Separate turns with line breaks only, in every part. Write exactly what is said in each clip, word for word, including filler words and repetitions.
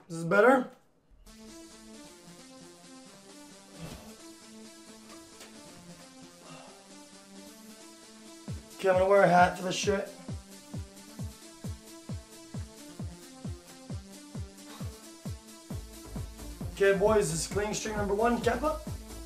This is better. Okay, I'm gonna wear a hat for this shit. Okay, boys, this is clean string number one, Kappa.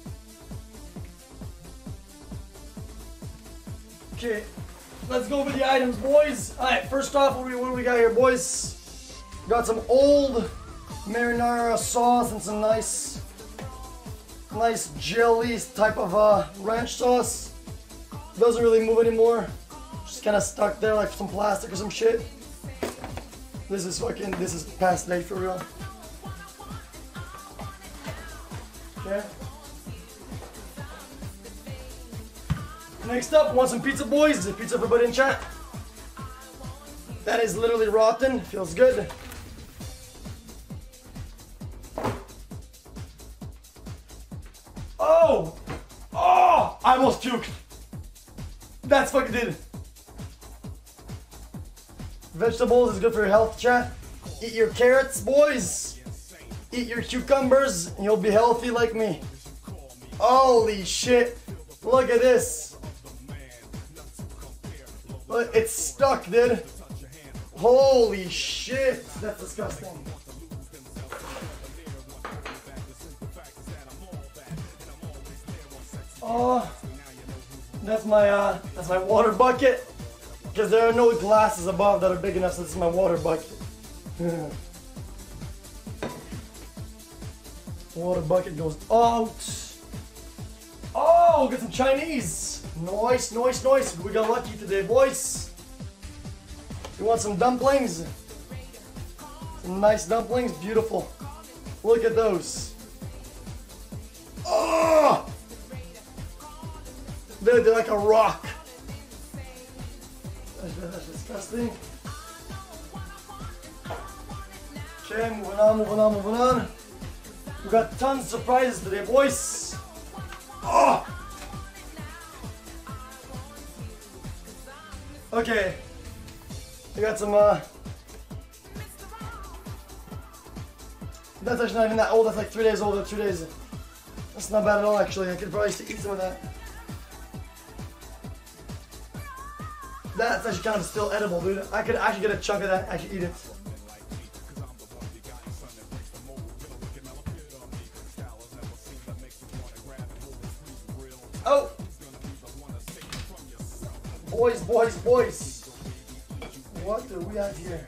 Okay, let's go over the items, boys. Alright, first off, what do, we, what do we got here, boys? Got some old marinara sauce and some nice, nice jelly type of uh, ranch sauce. Doesn't really move anymore. Just kind of stuck there like some plastic or some shit. This is fucking, this is past date for real. Okay. Next up, want some pizza, boys? Pizza for everybody in chat. That is literally rotten. Feels good. Oh! Oh! I almost puked. That's fucking did. Vegetables is good for your health, chat. Eat your carrots, boys. Eat your cucumbers, and you'll be healthy like me. Holy shit. Look at this. Look, it's stuck, dude. Holy shit. That's disgusting. Oh, that's my uh, that's my water bucket. Because there are no glasses above that are big enough, so this is my water bucket. Water bucket goes out. Oh, get some Chinese. Nice, nice, nice. We got lucky today, boys. You want some dumplings? Some nice dumplings, beautiful. Look at those. Oh! They're, they're like a rock. That's disgusting. Okay, moving on, moving on, moving on. We got tons of surprises today, boys. Oh! Okay. We got some, uh... that's actually not even that old, that's like three days old or two days. That's not bad at all, actually. I could probably eat some of that. That's actually kind of still edible, dude. I could actually get a chunk of that, actually eat it. Oh! Boys, boys, boys. What do we have here?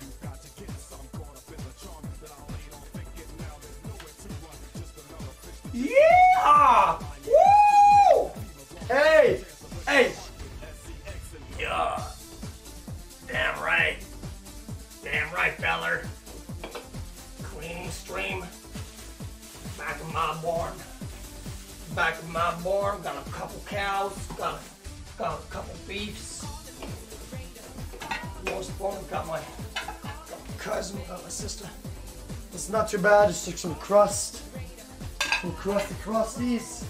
Yeah! Woo! Hey! Hey! Yeah! Damn right. Damn right, feller. Cleaning stream. Back of my barn. Back of my barn. Got a couple cows. Got a, got a couple beefs. Most important, got my, got my cousin. Got my sister. It's not too bad. Just took some crust. Some crusty crusties.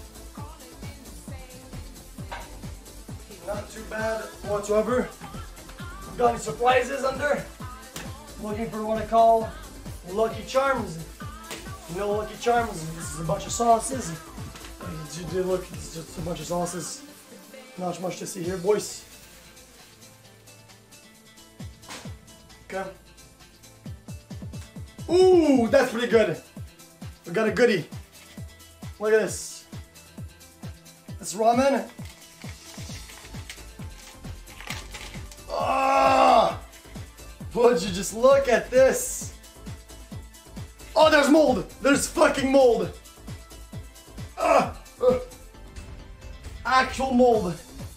Not too bad whatsoever. Got any surprises under? Looking for what I call Lucky Charms. You know Lucky Charms? This is a bunch of sauces. You did look, it's just a bunch of sauces. Not much to see here, boys. Okay. Ooh, that's pretty good. We got a goodie. Look at this. This ramen. Ah! Would you just look at this? Oh, there's mold. There's fucking mold. Ah! Uh, actual mold.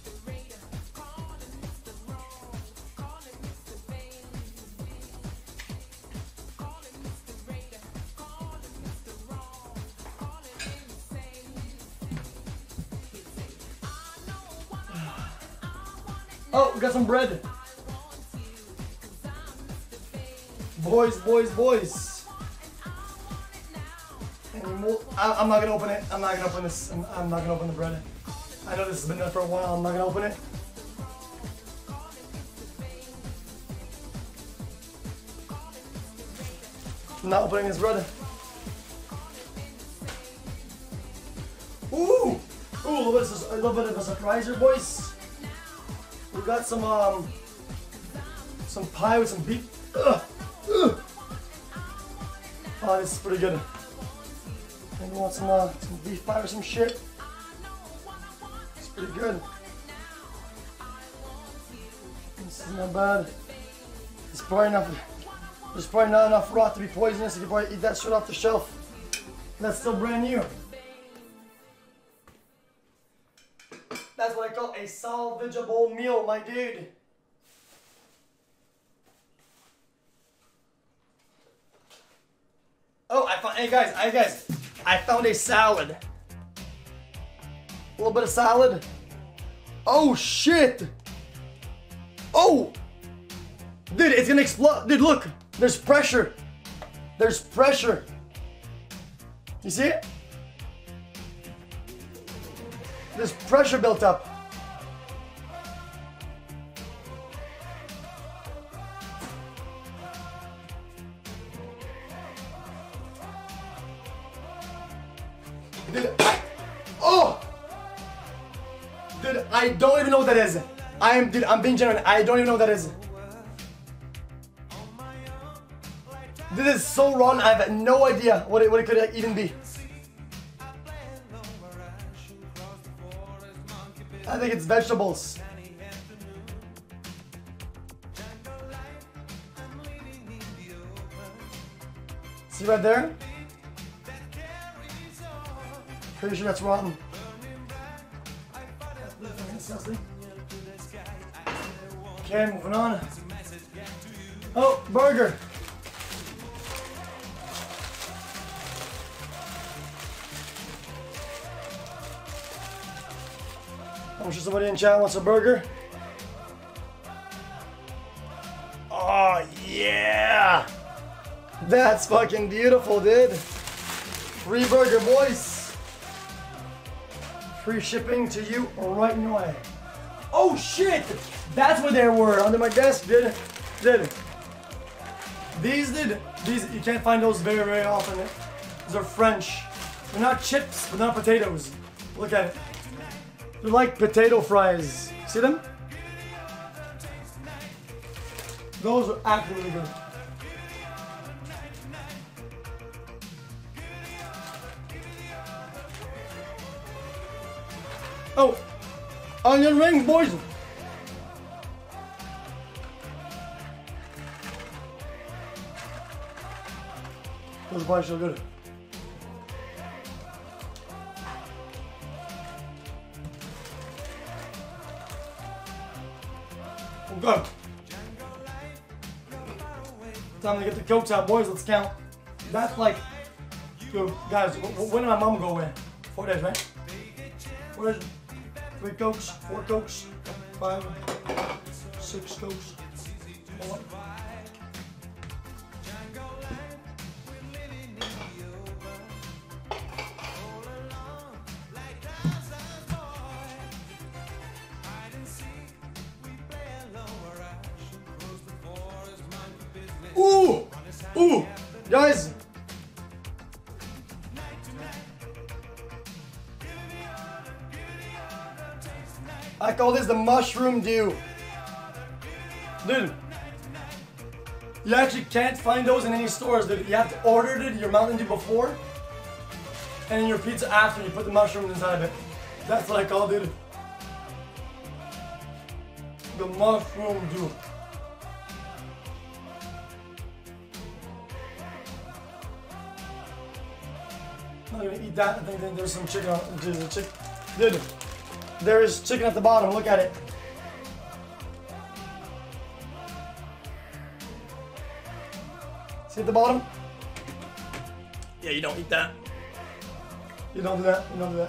Oh, we got some bread. Boys, boys, boys. I, I'm not gonna open it. I'm not gonna open this. I'm, I'm not gonna open the bread. I know this has been there for a while. I'm not gonna open it. Not opening this bread. Ooh! Ooh, a little bit of a, little bit of a surprise here, boys. We got some, um, some pie with some beef. Ugh. Ugh. Oh, this is pretty good. Maybe want some, uh, some beef pie or some shit. It's pretty good. This is not bad. It's probably enough. There's probably not enough rot to be poisonous. You can probably eat that straight off the shelf. That's still brand new. That's what I call a salvageable meal, my dude. Oh, I found, hey guys, hey guys, I found a salad. A little bit of salad. Oh shit. Oh. Dude, it's gonna explode. Dude, look, there's pressure. There's pressure. You see it? There's pressure built up. Dude, I, oh! Dude, I don't even know what that is. I am, dude, I'm being genuine. I don't even know what that is. This is so wrong. I have no idea what it, what it could even be. I think it's vegetables. See right there? Pretty sure that's rotten. That's disgusting. Okay, moving on. Oh, burger. I'm sure somebody in chat wants a burger. Oh, yeah. That's fucking beautiful, dude. Free burger, boys. Free shipping to you right away. Oh, shit. That's what they were under my desk, dude. Dude. These, dude. These, you can't find those very, very often. These are French. They're not chips, but they're not potatoes. Look at it. They're like potato fries. See them? Those are actually really good. Oh, onion rings, boys. Those are probably so good. Go. Time to get the coats out, boys. Let's count. That's like, yo, guys. When did my mom go away? Four days, right? Four days. Three cokes, four cokes, five, six cokes. Four. Ooh! Ooh! Guys! I call this the mushroom dew. Dude. You actually can't find those in any stores, dude. You have to order it, your Mountain Dew before, and in your pizza after you put the mushroom inside of it. That's what I call it, dude. The mushroom dew. I'm not gonna eat that. I think there's some chicken on it. Chick Dude, there's chicken at the bottom. Look at it. See at the bottom? Yeah, you don't eat that. You don't do that. You don't do that.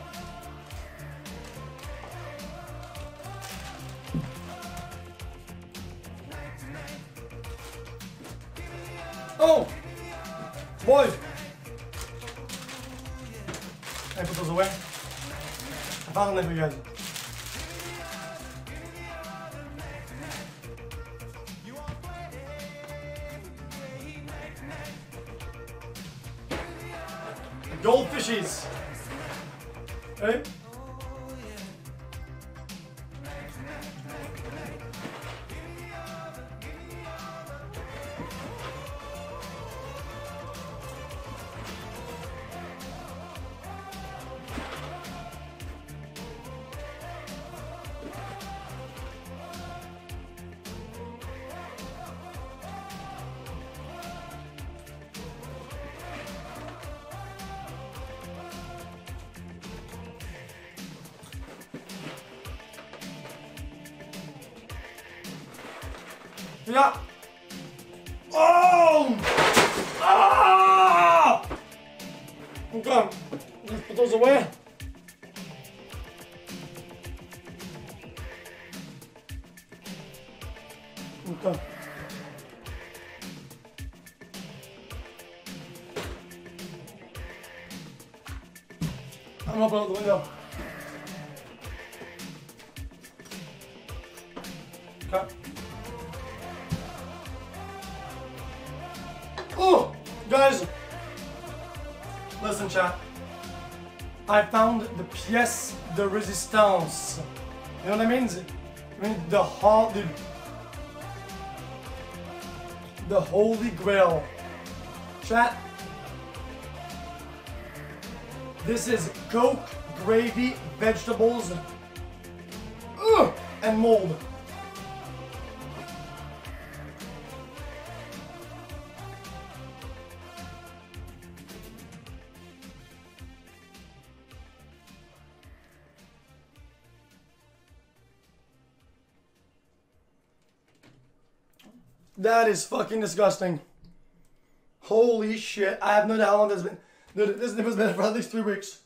Oh! Boys! Can I put those away? I found them for you guys. Goldfishies. Ready? Yeah. Oh! Ah! Okay. Let's put those away. Okay. I'm gonna open up the window. Okay. Oh, guys, listen, chat. I found the pièce de résistance. You know what I mean? I mean the hall, the, the holy grail. Chat. This is Coke, gravy, vegetables, ugh, and mold. That is fucking disgusting. Holy shit. I have no idea how long this has been. Dude, this has been for at least three weeks.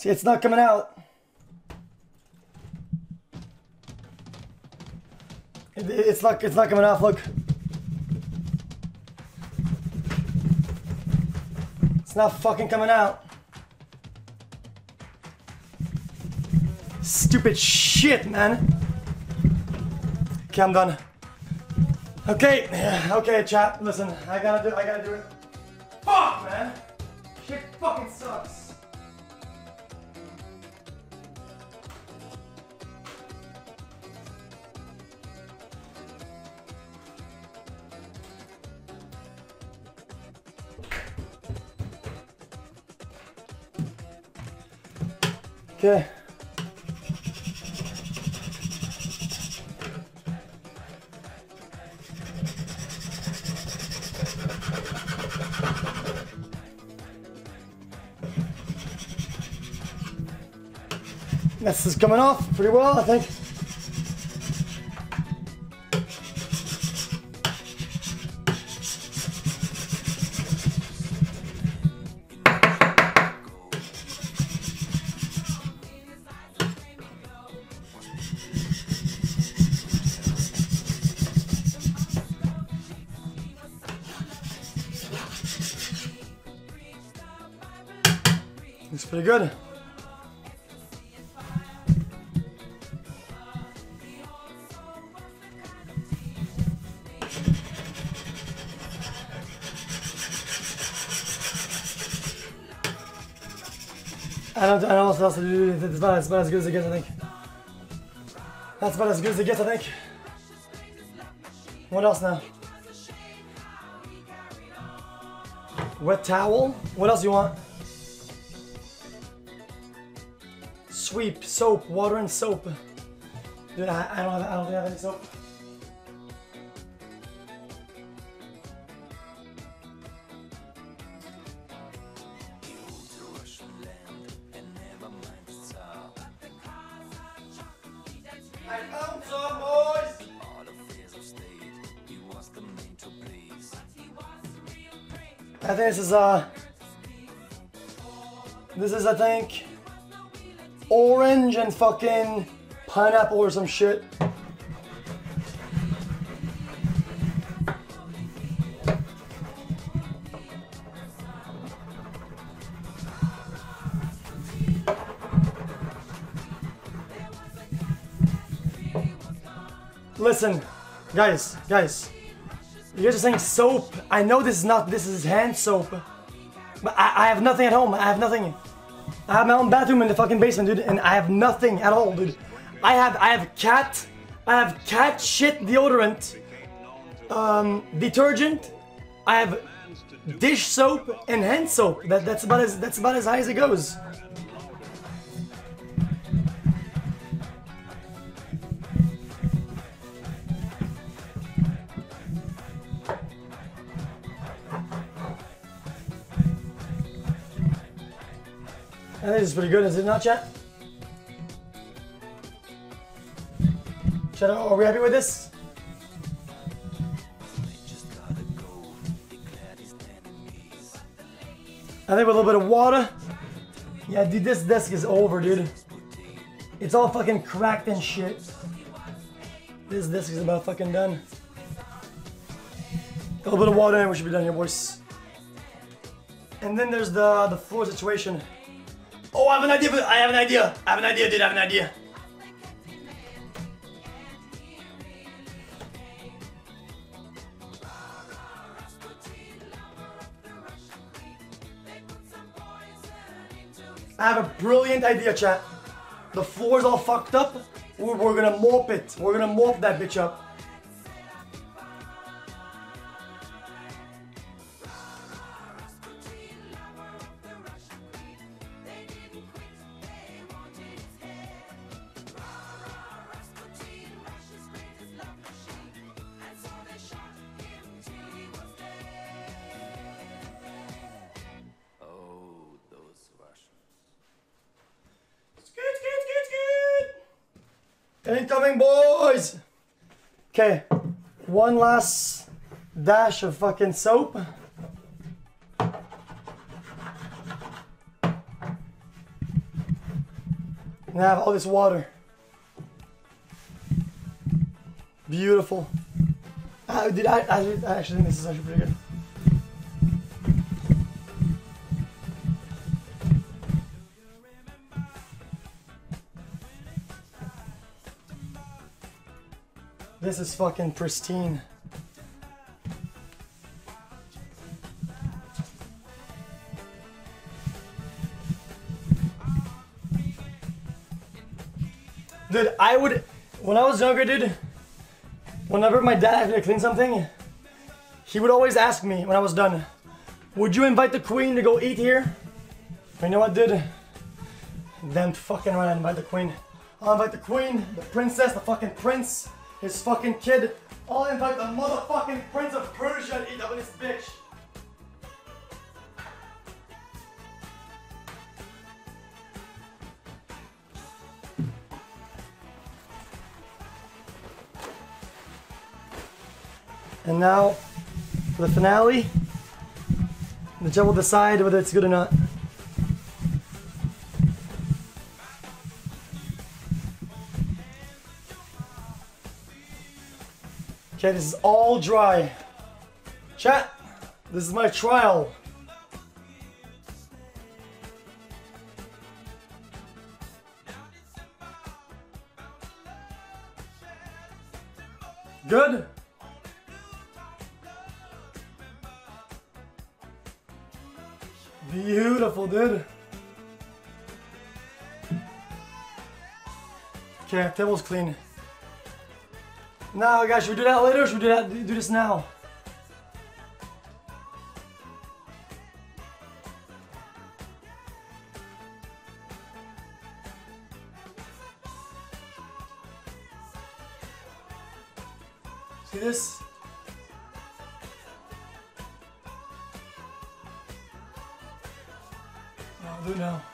See, it's not coming out. It, it's not. It's not coming off. Look. It's not fucking coming out. Stupid shit, man. Okay, I'm done. Okay, okay, chat. Listen, I gotta do. I gotta do it. Fuck, man. Shit fucking sucks. Okay. This is coming off pretty well, I think. Looks pretty good. I don't, I don't know what else to do. It's about, it's about as good as it gets, I think. That's about as good as it gets, I think. What else now? Wet towel? What else do you want? Sweep, soap, water and soap. Dude, I, I don't have, I don't think I have any soap. I found some, boys! I think this is, uh... This is, I think... orange and fucking pineapple or some shit. Listen, guys, guys, you guys are saying soap. I know this is not, this is hand soap, but I, I have nothing at home. I have nothing. I have my own bathroom in the fucking basement, dude, and I have nothing at all, dude. I have, I have cat, I have cat shit deodorant, um, detergent. I have dish soap and hand soap. That, that's about as, that's about as high as it goes. I think this is pretty good, is it not, chat? Chat, are we happy with this? I think with a little bit of water. Yeah, dude, this desk is over, dude. It's all fucking cracked and shit. This desk is about fucking done. A little bit of water and we should be done here, boys. And then there's the, the floor situation. Oh, I have an idea, I have an idea. I have an idea, dude, I have an idea. I have a brilliant idea, chat. The floor's all fucked up. We're, we're gonna mop it. We're gonna mop that bitch up. Incoming, boys! Okay, one last dash of fucking soap. And I have all this water. Beautiful. Uh, did I, I, I actually think this is actually pretty good. This is fucking pristine. Dude, I would, when I was younger, dude, whenever my dad had to clean something, he would always ask me when I was done, would you invite the queen to go eat here? You know what, dude? Then fucking right, I invite the queen. I'll invite the queen, the princess, the fucking prince, his fucking kid. I'll invite the motherfucking prince of Persia to eat up in this bitch. And now, for the finale, the judge will decide whether it's good or not. Okay, this is all dry. Chat, this is my trial. Good? Beautiful, dude. Okay, table's clean. Now, guys, should we do that later or should we do that? Do this now? See this? I'll do it now.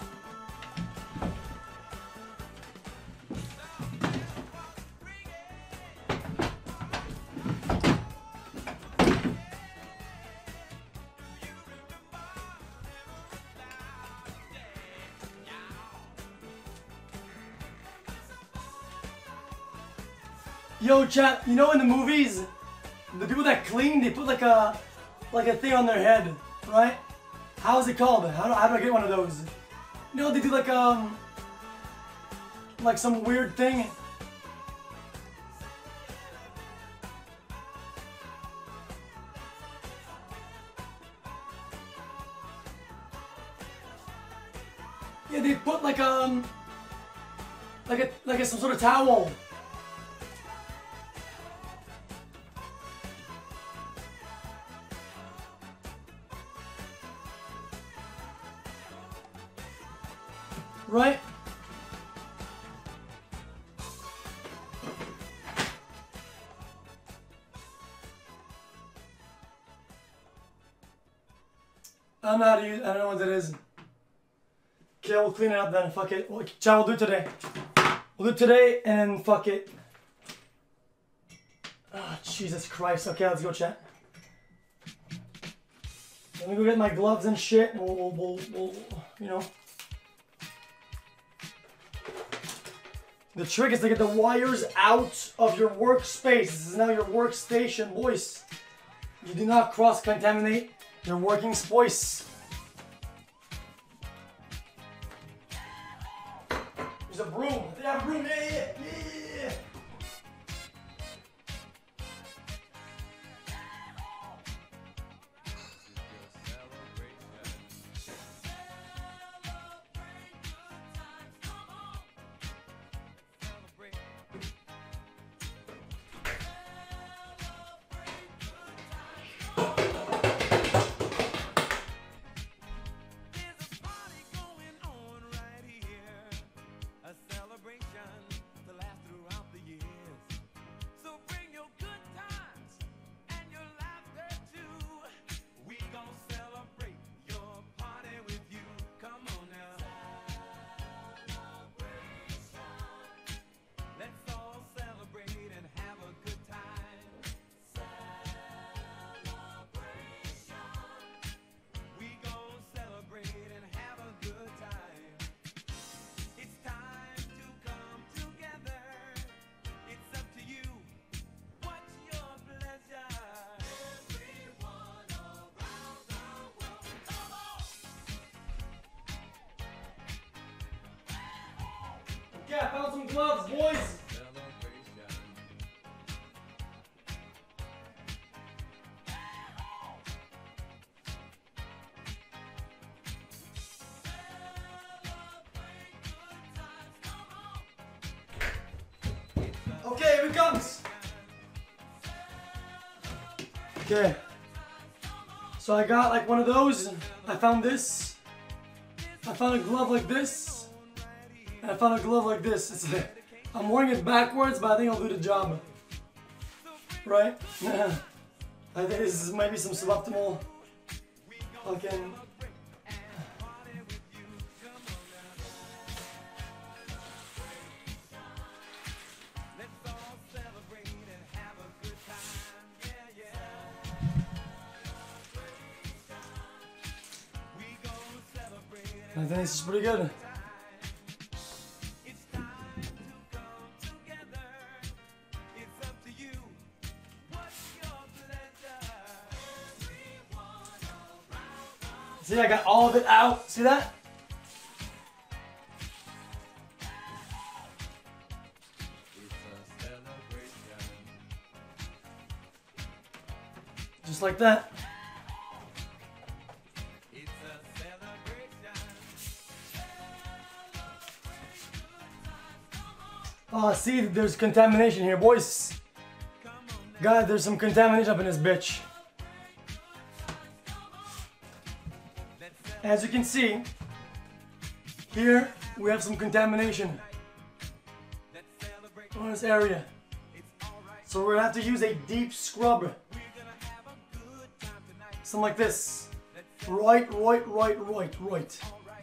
Yo, chat, you know in the movies, the people that clean, they put like a like a thing on their head, right? How's it called? How do, how do I get one of those? You know, they do like um like some weird thing. Yeah, they put like um like a like a, some sort of towel. Right? I don't know how to use, I don't know what that is. Okay, we'll clean it up then, fuck it. Well, chat, we'll do it today. We'll do it today and then fuck it. Oh, Jesus Christ. Okay, let's go, chat. Let me go get my gloves and shit and we'll, we'll, we'll, we'll you know. The trick is to get the wires out of your workspace. This is now your workstation, boys. You do not cross-contaminate your working space. There's a broom. They have a broom. Yeah, yeah, yeah, yeah.
Celebration to last throughout the
Okay, I found some gloves, boys. Okay, here it comes. Okay. So I got like one of those. I found this. I found a glove like this. And I found a glove like this. It's a, I'm wearing it backwards, but I think I'll do the job. Right? I think this is maybe some suboptimal fucking. I think this is pretty good. See, I got all of it out. See that? Just like that. Oh, see, there's contamination here, boys. God, there's some contamination up in this bitch. As you can see, here we have some contamination on this area. So we're gonna have to use a deep scrub. Something like this. Right, right, right, right, right.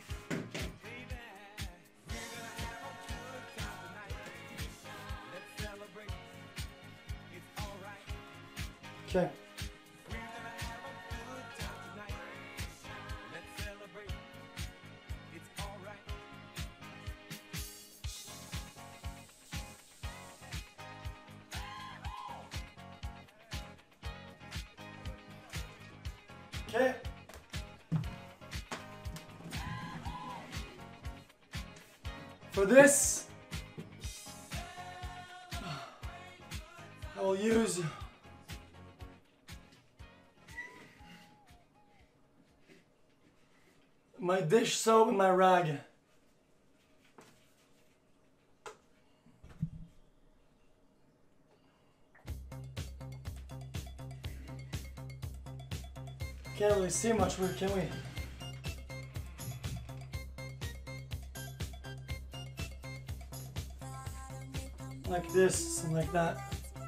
Okay. Okay. For this, I will use my dish soap and my rag. Can't really see much, can we? Like this, something like that.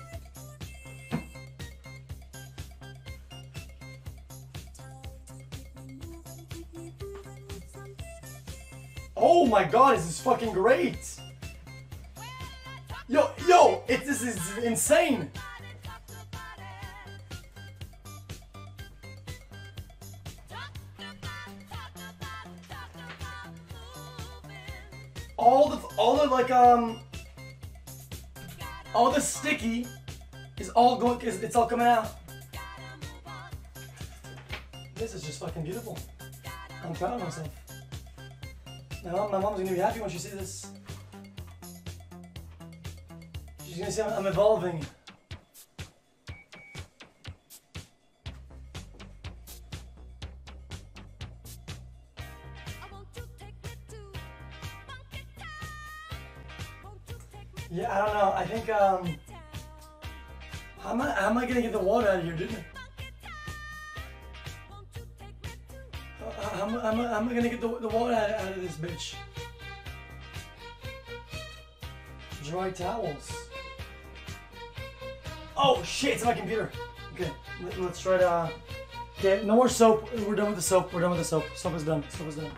Oh my god, this is fucking great! Yo, yo, it, this is insane! All the, all the like, um, all the sticky is all going, is, it's all coming out. This is just fucking beautiful. I'm proud of myself. My, mom, my mom's gonna be happy when she sees this. She's gonna see I'm, I'm evolving. Yeah, I don't know. I think, um, how am I, how am I gonna get the water out of here, dude? How am I, how am I, how am I gonna get the, the water out, out of this bitch? Dry towels. Oh shit, it's my computer. Okay, let, let's try to, uh, okay, no more soap. We're done with the soap. We're done with the soap. Soap is done. Soap is done.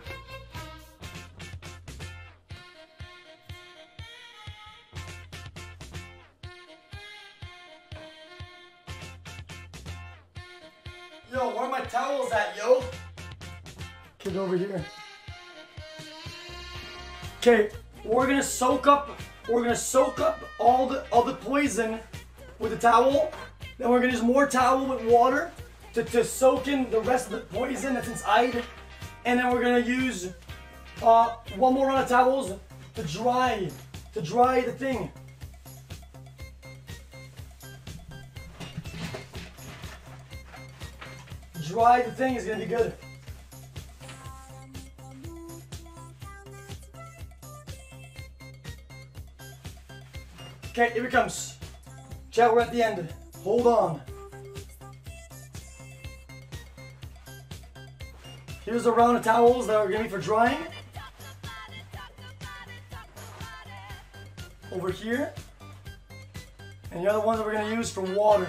Yo, where are my towels at, yo? Get over here. Okay, we're gonna soak up, we're gonna soak up all the all the poison with the towel. Then we're gonna use more towel with water to, to soak in the rest of the poison that's inside. And then we're gonna use uh, one more round of towels to dry to dry the thing. Dry the thing is gonna be good. Okay, here it comes. Chat, we're at the end. Hold on. Here's a round of towels that are gonna be for drying. Over here. And the other ones that we're gonna use for water.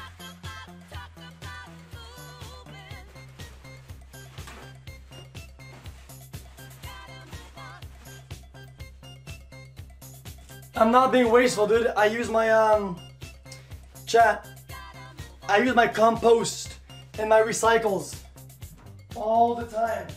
I'm not being wasteful, dude. I use my, um, chat. I use my compost and my recycles all the time.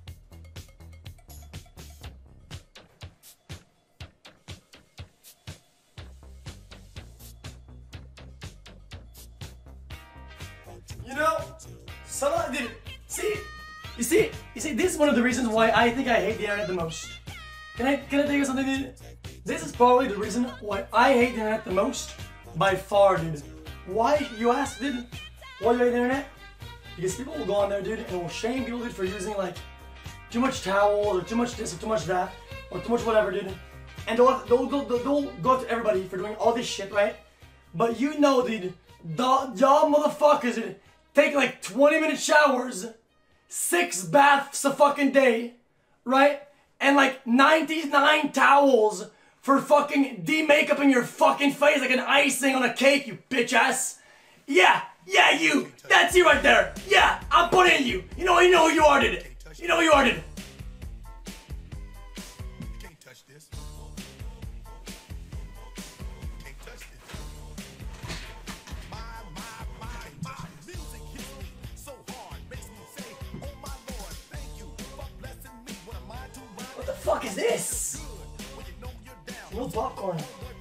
You know, some of, dude, see, you see, you see, this is one of the reasons why I think I hate the internet the most. Can I, can I tell you something, dude? This is probably the reason why I hate the internet the most, by far, dude. Why, you ask, dude? Why do you hate the internet? Because people will go on there, dude, and will shame people, dude, for using, like, too much towel, or too much this, or too much that, or too much whatever, dude. And they'll, they'll, they'll, they'll go to everybody for doing all this shit, right? But you know, dude, the, y'all motherfuckers, dude, take, like, twenty minute showers, six baths a fucking day, right? And, like, ninety-nine towels for fucking de-makeuping your fucking face like an icing on a cake, you bitch ass. Yeah, yeah, you. That's you right there. Yeah, I'm putting you. You know, you know who you are, dude. You know who you are, dude. What the fuck is this? No popcorn.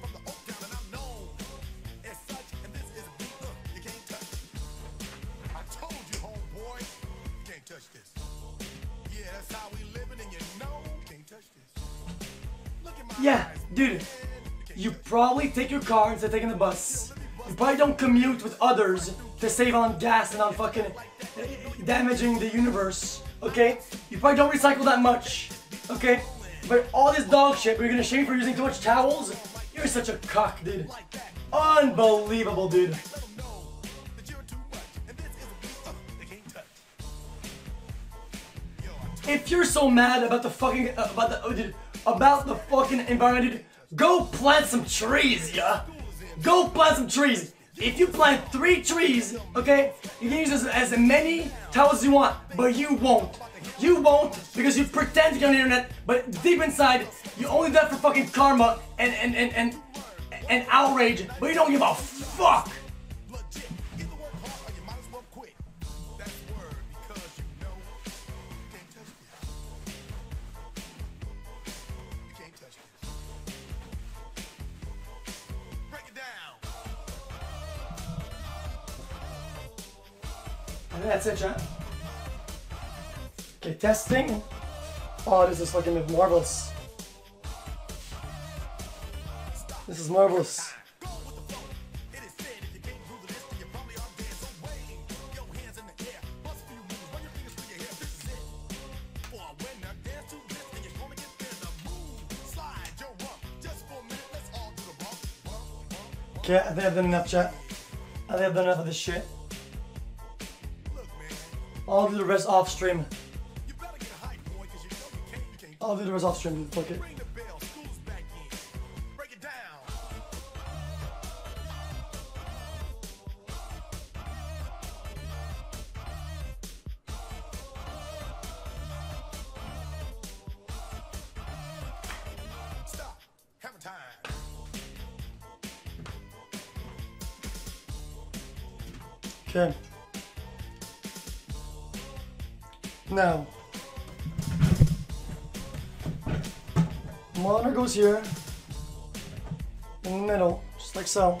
Yeah, dude, you probably take your car instead of taking the bus. You probably don't commute with others to save on gas and on fucking damaging the universe, okay? You probably don't recycle that much, okay? But all this dog shit, but you're gonna shame for using too much towels? You're such a cock, dude. Unbelievable, dude. If you're so mad about the fucking, uh, about the, oh, dude, about the fucking environment, dude, go plant some trees, yeah? Go plant some trees. If you plant three trees, okay, you can use as, as many towels as you want, but you won't. You won't because you pretend to get on the internet, but deep inside, you only do that for fucking karma and and and and, and outrage, but you don't give a fuck. And that's it, chat. Okay, testing. Oh, this is fucking marvelous. This is marvelous. Okay, I think I've done enough, chat. I think I've done enough of this shit. I'll do the rest off stream. I'll do the rest off stream. Fuck it. Okay. Now, monitor goes here in the middle, just like so.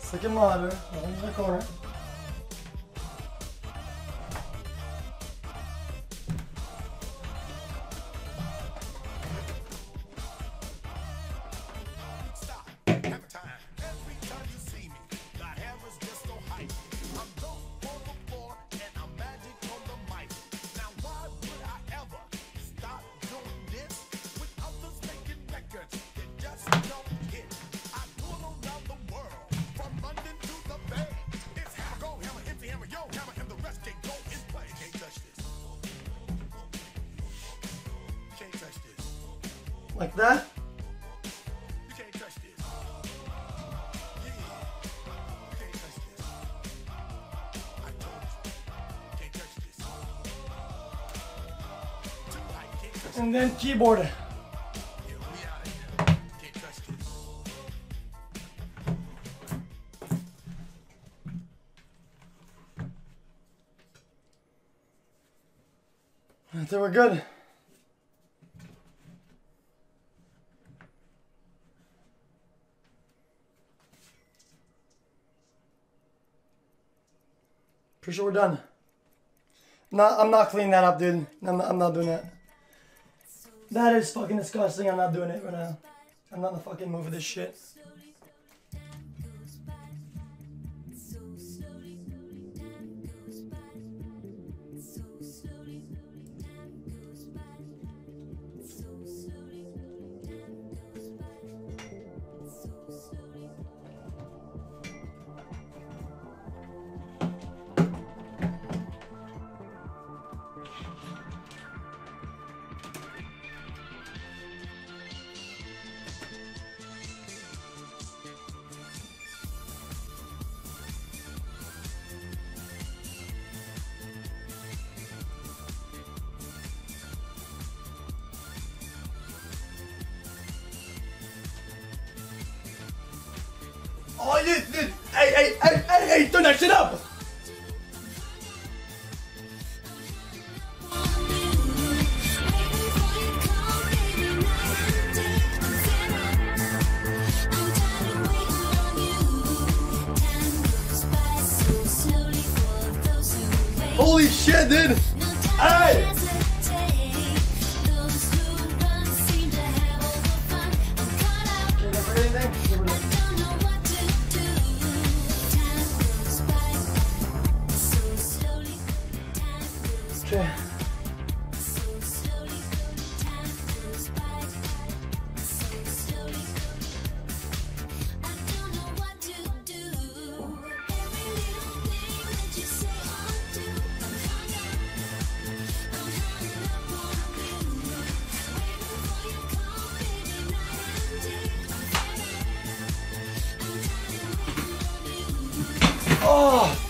Slick and monitor. Nothing in the corner. Like that.
You can't touch this. Yeah. You can't touch this. I told you. Can't touch this. Too light, can't touch this.
And then keyboard.
Yeah, we out of here. Can't touch this.
I think we're good. Pretty sure we're done. Not, I'm not cleaning that up, dude. I'm not, I'm not doing that. That is fucking disgusting. I'm not doing it right now. I'm not in the fucking mood for this shit. Oh, you, you, hey, hey, hey, hey, hey, turn that shit up! Holy shit, dude! Hey! Okay. Oh!